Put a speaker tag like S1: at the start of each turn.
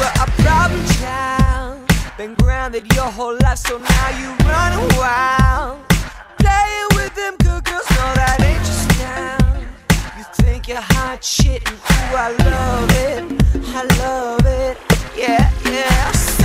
S1: a problem child. Been grounded your whole life, so now you run wild. Playing with them good girls, no, that ain't your style. You think you're hot shit, and ooh, I love it, yeah, yeah.